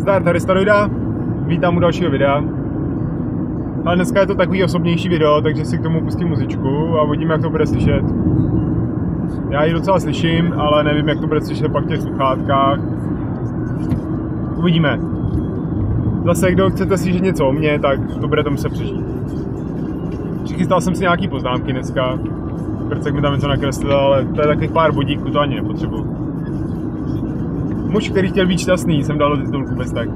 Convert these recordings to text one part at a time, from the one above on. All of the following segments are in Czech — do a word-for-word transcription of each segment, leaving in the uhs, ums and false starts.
Zdar, tady Staroida, vítám u dalšího videa. Ale dneska je to takový osobnější video, takže si k tomu pustím muzičku a uvidíme, jak to bude slyšet. Já ji docela slyším, ale nevím, jak to bude slyšet pak v těch sluchátkách. Uvidíme. Zase, kdo chcete slyšet něco o mně, tak to budete muset přežít. Přichystal jsem si nějaký poznámky dneska. Krcek mi tam něco nakreslil, ale to je takových pár bodíků, to ani nepotřebuji. Muž, který chtěl být šťastný, jsem dal do titulku bez tak.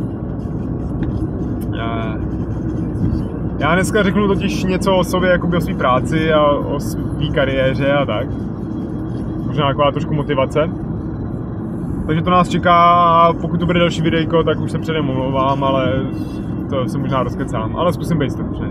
Já, já dneska řeknu totiž něco o sobě, jakoby o své práci a o své kariéře a tak. Možná taková trošku motivace. Takže to nás čeká, pokud to bude další videjko, tak už se předem omlouvám, ale to se možná rozkecám, ale zkusím být stručný.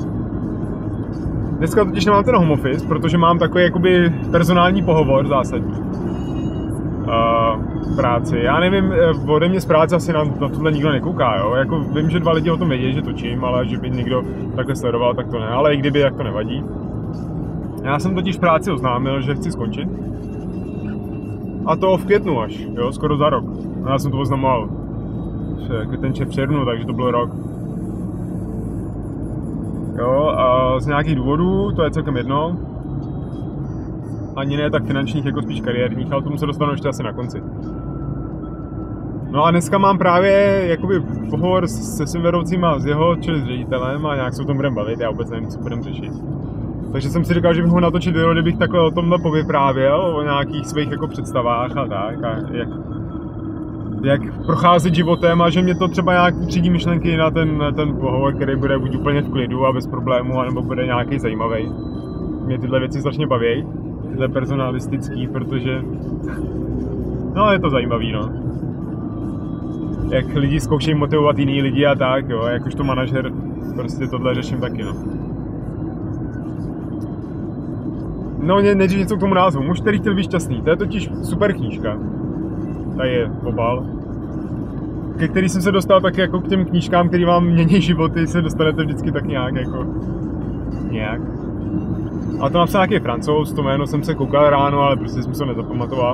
Dneska totiž nemám ten home office, protože mám takový jakoby personální pohovor zásadní. Uh, práci. Já nevím, ode mě z práce asi na, na tohle nikdo nekouká, jo? Jako vím, že dva lidi o tom vědí, že točím, ale že by někdo takhle sledoval, tak to ne, ale i kdyby, tak to nevadí. Já jsem totiž v práci oznámil, že chci skončit. A to v květnu až, jo, skoro za rok. A já jsem to oznamoval ten v červnu, takže to byl rok. Jo, a z nějakých důvodů, to je celkem jedno. Ani ne tak finančních, jako spíš kariérních, ale tomu se dostanu ještě asi na konci. No a dneska mám právě jakoby pohovor se svým vedoucím a s jeho, čili s ředitelem, a nějak se o tom budeme bavit, já vůbec nevím, co budeme řešit. Takže jsem si říkal, že bych mohl natočit video, kdybych takhle o tomhle povyprávěl, o nějakých svých jako představách a tak, a jak, jak procházet životem, a že mě to třeba nějak třídí myšlenky na ten, na ten pohovor, který bude buď úplně v klidu a bez problémů, anebo bude nějaký zajímavý. Mě tyhle věci strašně baví. Tyhle personalistický, protože no je to zajímavý, no. Jak lidi zkoušejí motivovat jiný lidi a tak, jo, jakožto manažer prostě tohle řeším taky, no. No, nejdřív něco k tomu názvu. Muž, který chtěl být šťastný. To je totiž super knížka. Tady je obal. Ke který jsem se dostal tak jako k těm knížkám, který vám mění životy, se dostanete vždycky tak nějak, jako nějak. A to napsal nějaký Francouz, to jméno jsem se koukal ráno, ale prostě jsem se to nezapamatoval.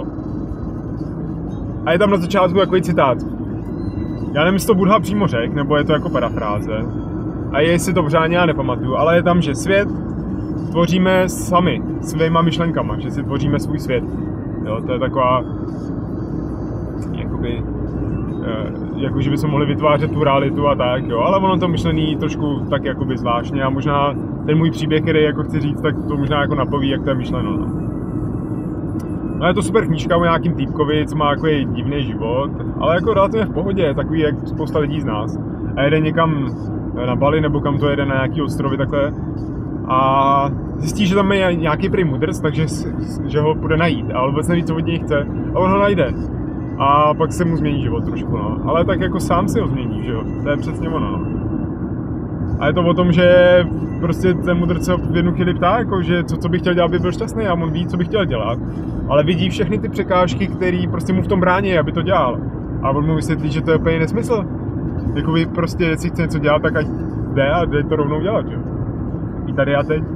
A je tam na začátku takový citát. Já nevím, jestli to Buddha přímo řekl, nebo je to jako parafráze. A jestli to pořádně já nepamatuju, ale je tam, že svět tvoříme sami, svýma myšlenkama, že si tvoříme svůj svět. Jo, to je taková, jakoby, jako že bychom mohli vytvářet tu realitu a tak, jo, ale ono to myšlení trošku tak jakoby zvláštně a možná ten můj příběh, který jako chci říct, tak to možná jako napoví, jak to je myšleno, no. No je to super knížka o nějakým týpkovi, co má jako divný život, ale jako relativně v pohodě, takový jak spousta lidí z nás. A jede někam na Bali, nebo kam to jede na nějaký ostrovy takhle a zjistí, že tam je nějaký prý mudrc, takže že ho půjde najít, ale vůbec neví, co od něj chce a on ho najde. A pak se mu změní život trošku, no. Ale tak jako sám si ho změní, že jo, to je přesně ono, no. A je to o tom, že prostě ten mudrc se v jednu chvíli ptá, jako, že co, co by chtěl dělat, aby byl šťastný, a on ví, co by chtěl dělat, ale vidí všechny ty překážky, které prostě mu v tom brání, aby to dělal. A on mu vysvětlí, že to je úplně nesmysl. Jako vy prostě, jestli chce něco dělat, tak ať jde a jde to rovnou dělat, jo. I tady a teď.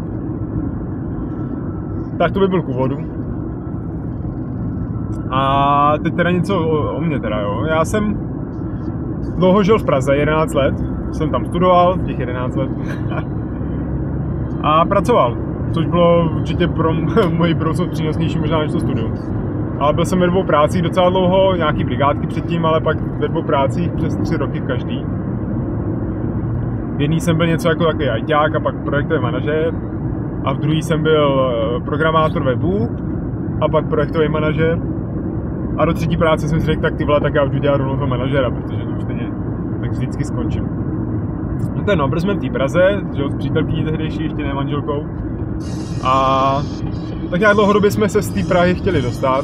Tak to by byl k úvodu. A teď teda něco o, o mně teda, jo. Já jsem dlouho žil v Praze, jedenáct let. Jsem tam studoval, těch jedenáct let. A pracoval, což bylo určitě pro moji budoucnost přínosnější možná než to studium. Ale byl jsem ve dvou prácích docela dlouho, nějaký brigádky předtím, ale pak ve dvou prácích přes tři roky každý. V jedný jsem byl něco jako takový ajťák a pak projektový manažer. A v druhý jsem byl programátor webu a pak projektový manažer. A do třetí práce jsem si řekl, tak ty vole, tak já už jdu dělat rovnou toho manažera, protože to už stejně tak vždycky skončím. No to je no, byl jsme v té Praze, že s přítelkyní tehdejší, ještě ne manželkou. A tak nějak dlouhodobě jsme se z té Prahy chtěli dostat.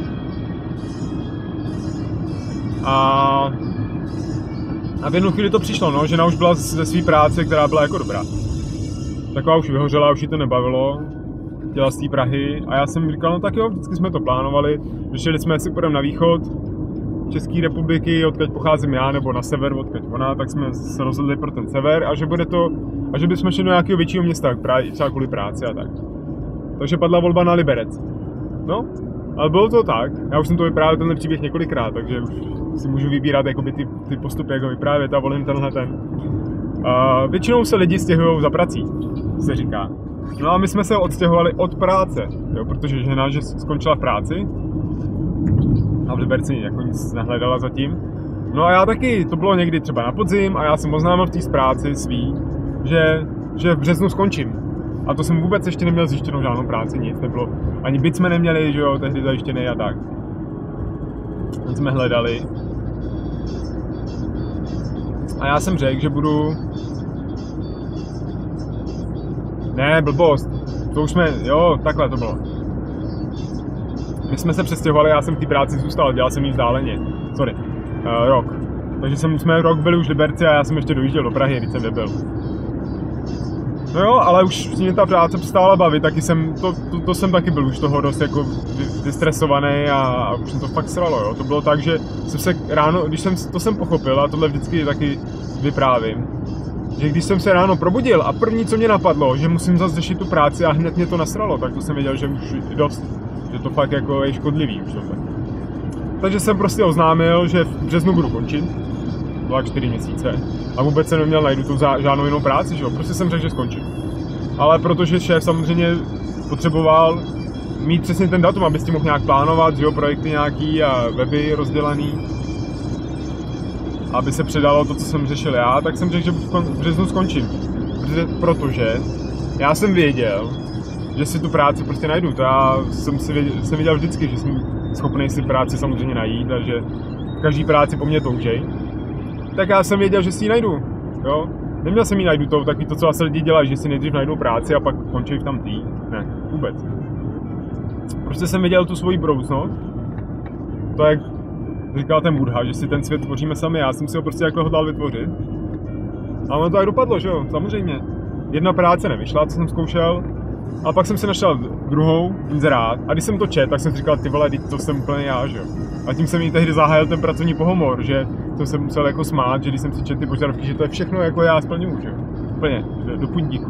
A, a v jednu chvíli to přišlo, no, žena už byla ze své práce, která byla jako dobrá. Taková už vyhořela, už jí to nebavilo, chtěla z té Prahy a já jsem říkal, no tak jo, vždycky jsme to plánovali, řešili jsme, jestli půjdeme na východ České republiky, odkud pocházím já, nebo na sever, odkud ona, tak jsme se rozhodli pro ten sever a že bude to, a že bychom šli do nějakého většího města, třeba kvůli práci a tak. Takže padla volba na Liberec. No, Ale bylo to tak, já už jsem to vyprávěl tenhle příběh několikrát, takže už si můžu vybírat jakoby ty, ty postupy, jak ho vyprávět a volím tenhle ten. Uh, většinou se lidi stěhují za prací, se říká. No a my jsme se odstěhovali od práce, jo, protože žena že skončila v práci a v Liberci jako nic nehledala zatím. No a já taky, to bylo někdy třeba na podzim a já jsem oznámil v té práci svý, že, že v březnu skončím. A to jsem vůbec ještě neměl zjištěnou žádnou práci, nic nebylo. Ani byt jsme neměli, že jo, tehdy zajištěný a tak. Teď jsme hledali. A já jsem řekl, že budu... Ne, blbost. To už jsme, jo, takhle to bylo. My jsme se přestěhovali, já jsem v té práci zůstal, dělal jsem ji vzdáleně. Sorry. Uh, rok. Takže jsem, jsme rok byli už v Liberci a já jsem ještě dojížděl do Prahy, když jsem nebyl. No jo, ale už mě ta práce přestala bavit, taky jsem, to, to, to jsem taky byl už toho dost jako vystresovaný a, a už jsem to fakt sralo, jo. To bylo tak, že jsem se ráno, když jsem, to jsem pochopil a tohle vždycky taky vyprávím, že když jsem se ráno probudil a první, co mě napadlo, že musím zase řešit tu práci a hned mě to nasralo, tak to jsem věděl, že už dost, že to fakt jako je škodlivý už tohle. Takže jsem prostě oznámil, že v březnu budu končit, dva, čtyři měsíce a vůbec jsem neměl najdu tu žádnou jinou práci, že jo, prostě jsem řekl, že skončím. Ale protože šéf samozřejmě potřeboval mít přesně ten datum, aby s tím mohl nějak plánovat, že jo, projekty nějaký a weby rozdělaný, aby se předalo to, co jsem řešil já, tak jsem řekl, že v březnu skončím. Protože já jsem věděl, že si tu práci prostě najdu. To já jsem si věděl, jsem věděl vždycky, že jsem schopný si práci samozřejmě najít a že každý práci po mně toužej. Tak já jsem věděl, že si ji najdu. Jo? Neměl jsem ji najdu to, taky to, co asi lidi dělají, že si nejdřív najdou práci a pak končí v tamtý. Ne, vůbec. Prostě jsem věděl tu svoji budoucnost. To jak říkal ten Buddha, že si ten svět tvoříme sami, já jsem si ho prostě jako hodlal vytvořit. A ono to tak dopadlo, že jo, samozřejmě. Jedna práce nevyšla, co jsem zkoušel, a pak jsem si našel druhou, inzerát, a když jsem to čet, tak jsem si říkal, ty vole, to jsem úplně já, že jo. A tím jsem jí tehdy zahájil ten pracovní pohomor, že to jsem musel jako smát, že když jsem si čet ty požadavky, že to je všechno jako já splňuju, že jo. Úplně, do puntíku.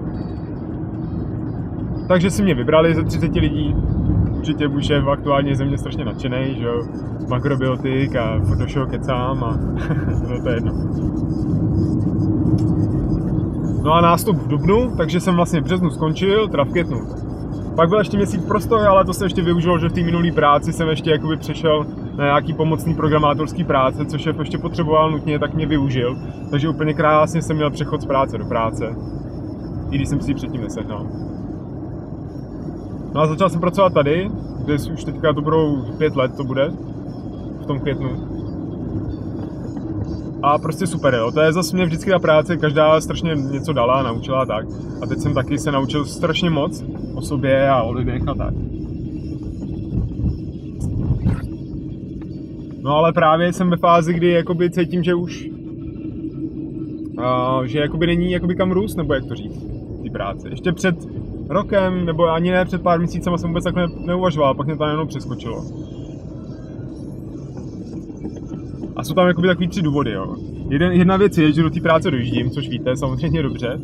Takže si mě vybrali ze třiceti lidí, určitě můj šéf aktuálně je ze mě strašně nadšenej, že jo. Makrobiotik a Photoshop kecám a no to je jedno. No a nástup v dubnu, takže jsem vlastně v březnu skončil, teda v květnu. Pak byl ještě měsíc prostoj, ale to jsem ještě využil, že v té minulé práci jsem ještě jakoby přešel na nějaký pomocný programátorský práce, což šéf ještě potřeboval nutně, tak mě využil. Takže úplně krásně jsem měl přechod z práce do práce, i když jsem si ji předtím nesehnal. No a začal jsem pracovat tady, kde už teďka to budou pět let, to bude, v tom květnu. A prostě super, jo. To je zase mě vždycky ta práce, každá strašně něco dala, naučila a tak. A teď jsem taky se naučil strašně moc o sobě a o lidech a tak. No ale právě jsem ve fázi, kdy jakoby cítím, že už uh, že jakoby není jakoby kam růst, nebo jak to říct, ty práce. Ještě před rokem, nebo ani ne před pár měsícema jsem vůbec takhle neuvažoval, pak mě to jenom přeskočilo. A jsou tam jakoby takový tři důvody, jo. Jeden, jedna věc je, že do té práce dojíždím, což víte, samozřejmě dobře.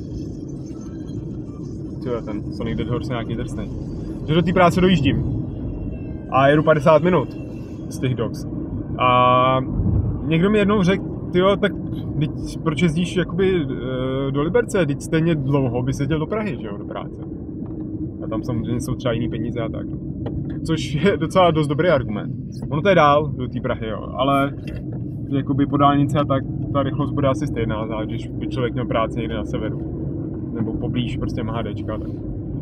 Co je ten Sonic Dead Horse nějaký drsnej. Že do té práce dojíždím. A jedu padesát minut z těch dogs. A někdo mi jednou řekl, tyjo, tak teď, proč jezdíš jakoby do Liberce, teď stejně dlouho bys jezdil do Prahy, že jo, do práce. A tam samozřejmě jsou třeba jiný peníze a tak. Což je docela dost dobrý argument. Ono to je dál do té Prahy, jo, ale jakoby po dálnici a tak ta rychlost bude asi stejná, záleží, když by člověk měl práci někde na severu. Nebo poblíž prostě MHDčka, tak.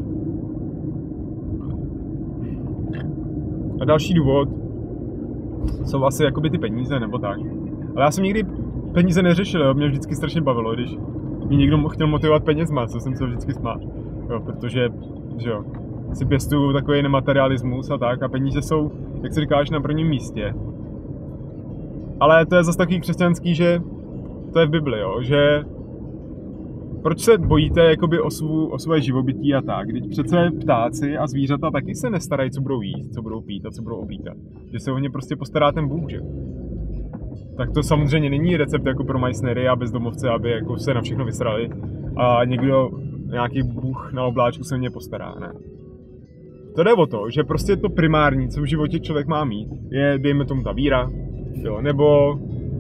A další důvod jsou asi jakoby ty peníze, nebo tak. Ale já jsem nikdy peníze neřešil, jo, mě vždycky strašně bavilo, když mě někdo chtěl motivovat penězma, co jsem se vždycky smál. Jo, protože, že jo, si pěstuju takový nematerialismus a tak a peníze jsou, jak si říkáš, na prvním místě. Ale to je zase takový křesťanský, že to je v Bibli, jo, že proč se bojíte jakoby o, svů, o své živobytí a tak, když přece ptáci a zvířata taky se nestarají, co budou jíst, co budou pít a co budou oblíkat. Že se o ně prostě postará ten Bůh, že? Tak to samozřejmě není recept jako pro majsnery a bezdomovce, aby jako se na všechno vysrali a někdo, nějaký Bůh na obláčku se mě postará, ne. to jde o to, že prostě to primární, co v životě člověk má mít, je, dejme tomu, ta víra, jo, nebo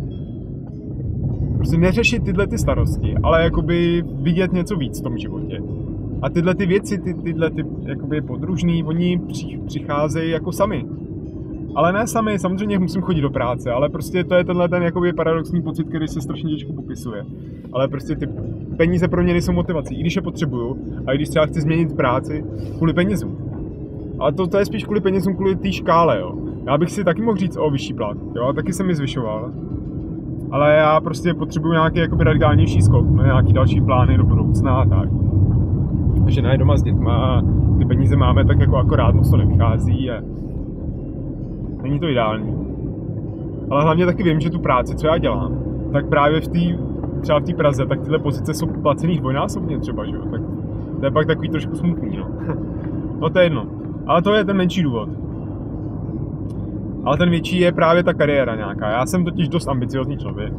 prostě neřešit tyhle ty starosti, ale jakoby vidět něco víc v tom životě. A tyhle ty věci, ty, tyhle ty jakoby podružný, oni při, přicházejí jako sami. Ale ne sami, samozřejmě musím chodit do práce, ale prostě to je tenhle ten jakoby paradoxní pocit, který se strašně těžko popisuje. Ale prostě ty peníze pro mě nejsou motivací, i když je potřebuju, a i když třeba chci změnit práci kvůli penězům. Ale to, to je spíš kvůli penězům, kvůli té škále, jo. Já bych si taky mohl říct o vyšší plat, jo, a taky jsem mi zvyšoval. Ale já prostě potřebuju nějaký jakoby radikálnější skok, no, nějaký další plány do budoucna a tak. Žena je doma s dětma a ty peníze máme tak jako akorát, moc to nevychází a není to ideální. Ale hlavně taky vím, že tu práci, co já dělám, tak právě v té, třeba v té Praze, tak tyhle pozice jsou placený dvojnásobně třeba, že jo, tak to je pak takový trošku smutný, no. No to je jedno, ale to je ten menší důvod. Ale ten větší je právě ta kariéra nějaká, já jsem totiž dost ambiciózní člověk.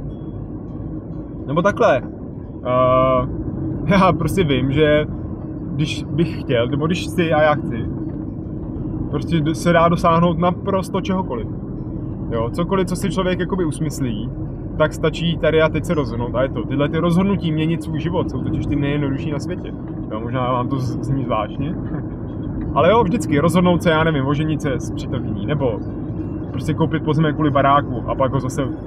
Nebo takhle, uh, já prostě vím, že když bych chtěl, nebo když chci a já chci, prostě se dá dosáhnout naprosto čehokoliv. Jo, cokoliv, co si člověk jakoby usmyslí, tak stačí tady a teď se rozhodnout a je to. Tyhle ty rozhodnutí měnit svůj život jsou totiž ty nejjednodušší na světě. Jo, možná vám to zní zvláštně. Ale jo, vždycky rozhodnout se, já nevím, oženit se s přítelkyní, nebo prostě koupit pozemek kvůli baráku a pak ho zase uh,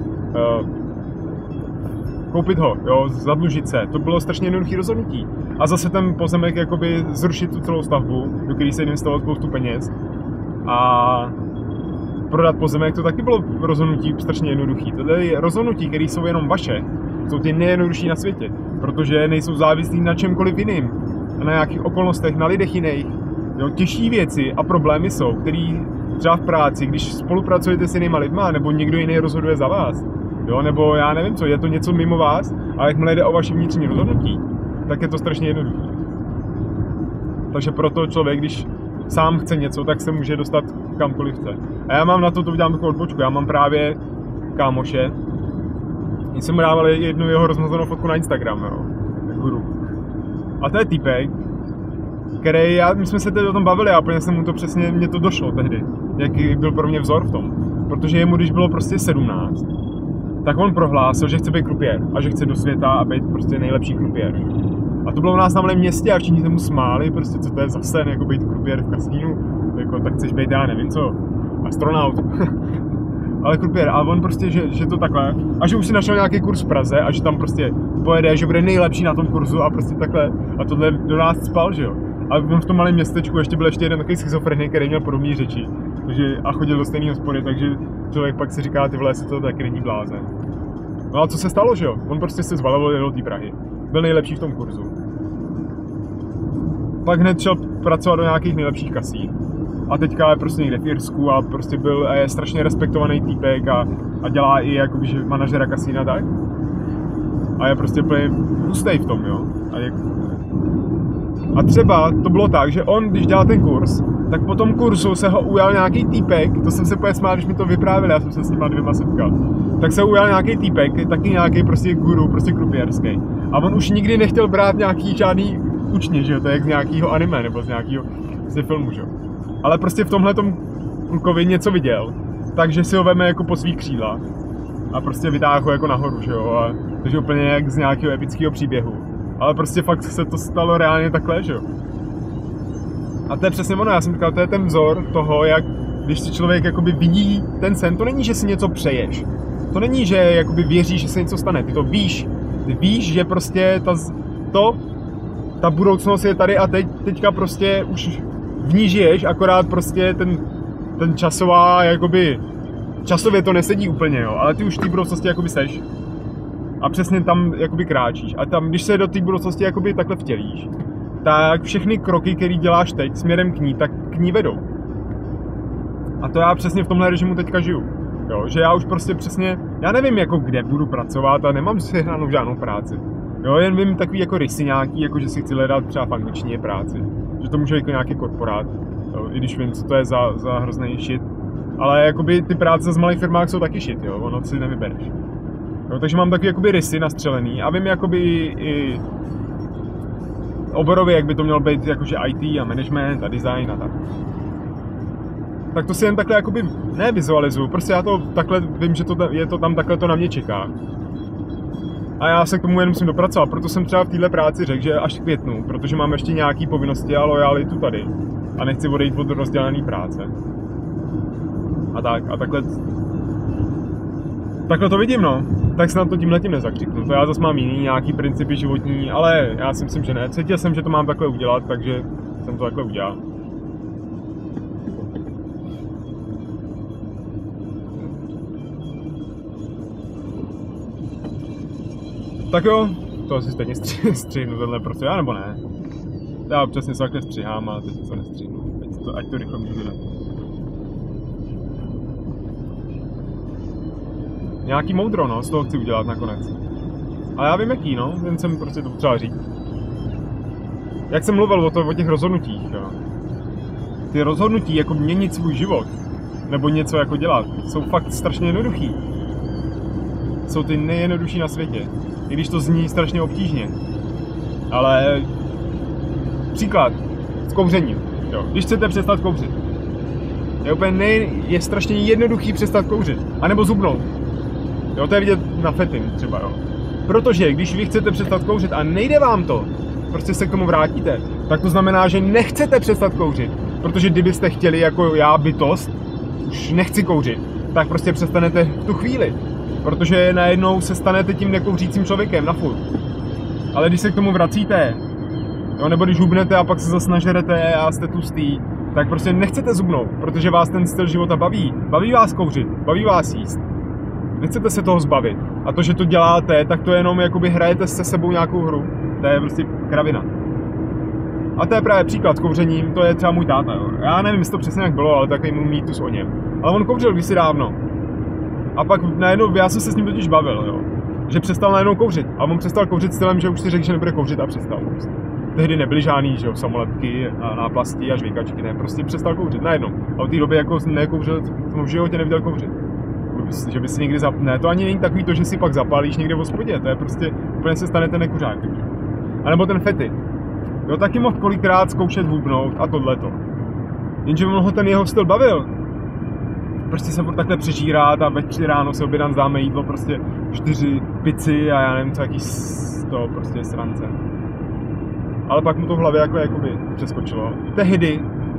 koupit ho, jo, zadlužit se. To bylo strašně jednoduché rozhodnutí. A zase ten pozemek jakoby zrušit tu celou stavbu, do které se investovalo spoustu peněz. A prodat pozemek, to taky bylo rozhodnutí strašně jednoduché. Tohle je rozhodnutí, které jsou jenom vaše, jsou ty nejjednodušší na světě, protože nejsou závislí na čemkoliv jiným, na nějakých okolnostech, na lidech jiných. Jo, těžší věci a problémy jsou, které třeba v práci, když spolupracujete s jinýma lidma, nebo někdo jiný rozhoduje za vás, jo, nebo já nevím co, je to něco mimo vás, ale jakmile jde o vaše vnitřní rozhodnutí, tak je to strašně jednoduché. Takže proto člověk, když sám chce něco, tak se může dostat kamkoliv chce. A já mám na to, to udělám takovou odbočku, já mám právě kámoše, jsem mu dával jednu jeho rozmazanou fotku na Instagram, jo, guru. A to je týpek, který, já, my jsme se teď o tom bavili a úplně se mu to přesně, mě to došlo tehdy, jaký byl pro mě vzor v tom. Protože jemu, když bylo prostě sedmnáct, tak on prohlásil, že chce být krupiér a že chce do světa a být prostě nejlepší krupiér. A to bylo u nás na malém městě a všichni se mu smáli, prostě co to je za sen, jako být krupiér v kasínu, jako tak chceš být, já nevím co, astronaut. Ale krupiér, a on prostě, že, že to takhle, a že už si našel nějaký kurz v Praze a že tam prostě pojede, že bude nejlepší na tom kurzu a prostě takhle, a tohle do nás spal, že jo. A on v tom malém městečku ještě byl ještě jeden takový schizofrenik, který měl podobné řeči, takže, a chodil do stejné hospody, takže člověk pak si říká, ty vole, jestli to taky není blázen. No a co se stalo, že jo? On prostě se zbaloval do té Prahy, byl nejlepší v tom kurzu. Pak hned šel pracovat do nějakých nejlepších kasín. A teďka je prostě někde v Irsku a prostě byl a je strašně respektovaný týpek a, a dělá i jakoby, že manažera kasína tak. A je prostě úplně hustej v tom, jo. A, je... a třeba to bylo tak, že on, když dělal ten kurz, tak po tom kurzu se ho ujal nějaký týpek, to jsem se úplně smál, když mi to vyprávěli, já jsem se s nima dvěma setkal. Tak se ujal nějaký týpek, taky nějaký prostě guru, prostě krupierský. A on už nikdy nechtěl brát nějaký žádný učně, že jo, to je jak z nějakýho anime nebo z nějakýho z filmu, že jo. Ale prostě v tomhletom klukovi něco viděl, takže si ho veme jako po svých křídlách a prostě vytáhl ho jako nahoru, že jo, a takže úplně jak z nějakého epického příběhu. Ale prostě fakt se to stalo reálně takhle, že jo. A to je přesně ono, já jsem říkal, to je ten vzor toho, jak když si člověk jakoby vidí ten sen, to není, že si něco přeješ. To není, že jakoby věříš, že se něco stane, ty to víš. Ty víš, že prostě ta, to, ta budoucnost je tady a teď, teďka prostě už v ní žiješ, akorát prostě ten, ten časová, jakoby, časově to nesedí úplně, jo, ale ty už v té budoucnosti jakoby seš. A přesně tam jakoby kráčíš. A tam, když se do té budoucnosti jakoby takhle vtělíš, tak všechny kroky, které děláš teď směrem k ní, tak k ní vedou. A to já přesně v tomhle režimu teďka žiju. Jo, že já už prostě přesně, já nevím jako kde budu pracovat a nemám si hranou žádnou práci. Jo, jen vím takový jako rysy nějaký, jako že si chci hledat třeba v angličtině práci. Že to může jako nějaký korporát, jo, i když vím, co to je za, za hrozný shit. Ale jakoby ty práce z malých firmách jsou taky shit, jo, ono si nevybereš. Jo, takže mám takový jakoby rysy nastřelený a vím jakoby i, i oborově, jak by to mělo být jakože í té a management a design a tak. Tak to si jen takhle jakoby nevizualizuju, prostě já to takhle vím, že to, je to tam takhle to na mě čeká. A já se k tomu jen musím dopracovat, proto jsem třeba v téhle práci řekl, že až v květnu, protože mám ještě nějaký povinnosti a lojalitu tady. A nechci odejít od rozdělané práce. A tak, a takhle... Takhle to vidím, no. Tak se na to tímhletím nezakřiknu. To já zase mám jiný nějaký principy životní, ale já si myslím, že ne. Cítil jsem, že to mám takhle udělat, takže jsem to takhle udělal. Tak jo, to asi stejně střihnu tenhle prostě, já nebo ne. Já občas něco takhle střihám, ale teď to nestřihnu. Ať to, ať to rychle můžu dělat. Nějaký moudro, no, z toho chci udělat nakonec. A já vím jaký, no, jen jsem prostě to potřeba říct. Jak jsem mluvil o, to, o těch rozhodnutích, jo. Ty rozhodnutí, jako měnit svůj život, nebo něco jako dělat, jsou fakt strašně jednoduchý. Jsou ty nejjednodušší na světě. I když to zní strašně obtížně. Ale příklad s kouřením. Jo. Když chcete přestat kouřit. Je úplně nej... je strašně jednoduchý přestat kouřit. A nebo zubnout. Jo, to je vidět na fetim třeba, jo. Protože když vy chcete přestat kouřit a nejde vám to, prostě se k tomu vrátíte, tak to znamená, že nechcete přestat kouřit. Protože kdybyste chtěli jako já bytost, už nechci kouřit, tak prostě přestanete v tu chvíli. Protože najednou se stanete tím nekouřícím člověkem na furt. Ale když se k tomu vracíte, jo, nebo když hubnete a pak se zase nažerete a jste tlustý, tak prostě nechcete zubnout, protože vás ten styl života baví. Baví vás kouřit, baví vás jíst. Nechcete se toho zbavit. A to, že to děláte, tak to jenom jakoby hrajete se sebou nějakou hru. To je prostě kravina. A to je právě příklad s kouřením, to je třeba můj táta. Jo. Já nevím, jestli to přesně jak bylo, ale takový můj mýtus o něm. Ale on kouřil kdysi dávno. A pak najednou, já jsem se s ním totiž bavil, jo. Že přestal najednou kouřit. A on přestal kouřit stylem, že už si řekl, že nebude kouřit a přestal. Tehdy nebyly žádný, že jo, samolepky a náplasti a žvejkačky, ne, prostě přestal kouřit najednou. A od té doby jako nekouřil, jsem v životě neviděl kouřit. Že by si někdy zap... Ne, to ani není takový to, že si pak zapálíš někde v hospodě, to je prostě, úplně se stane ten nekuřák. A nebo ten fety. Jo, taky mohl kolikrát zkoušet hubnout a tohleto. Jenže ho ten jeho styl bavil. Prostě se furt takhle přežírat a ve čtyři ráno se obědám dáme jídlo, prostě čtyři pici a já nevím co, jaký to prostě srance. Ale pak mu to v hlavě jako jakoby přeskočilo. Tehdy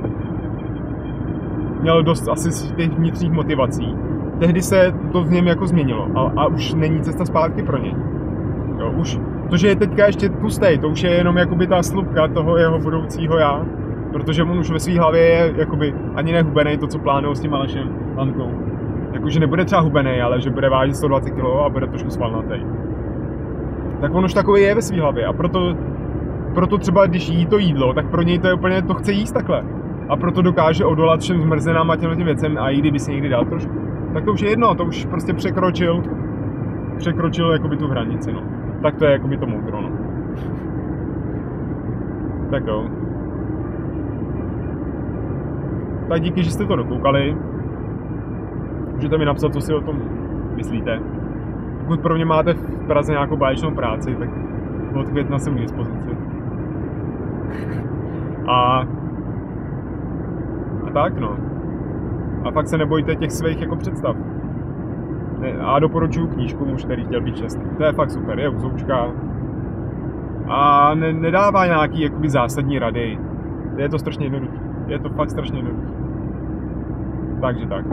měl dost asi těch vnitřních motivací. Tehdy se to v něm jako změnilo a, a už není cesta zpátky pro něj. Jo, už to, že je teďka ještě tlustej, to už je jenom jakoby ta slupka toho jeho budoucího já. Protože on už ve své hlavě je jakoby ani nehubenej to, co plánují s tím Alešem Lankou. Jakože nebude třeba hubenej, ale že bude vážit sto dvacet kilo a bude trošku svalnatej. Tak on už takový je ve své hlavě a proto, proto třeba když jí to jídlo, tak pro něj to je úplně, to chce jíst takhle. A proto dokáže odolat všem zmrzenám a těmhle těm věcem a i kdyby si někdy dal trošku. Tak to už je jedno, to už prostě překročil, překročil jakoby tu hranici, no. Tak to je jakoby to moudro, no. Tak jo. Tak díky, že jste to dokoukali. Můžete mi napsat, co si o tom myslíte. Pokud pro mě máte v Praze nějakou báječnou práci, tak od května jsem k dispozici. A, a tak no. A fakt se nebojte těch svých jako představ. A doporučuji knížku Muž, který chtěl být šťastný. To je fakt super, je uzoučka. A ne, nedává nějaký jakoby zásadní rady. Je to strašně jednoduché. Je to fakt strašně jednoduché. Takže tak.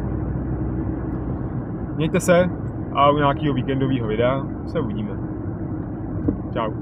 Mějte se a u nějakého víkendového videa se uvidíme. Čau.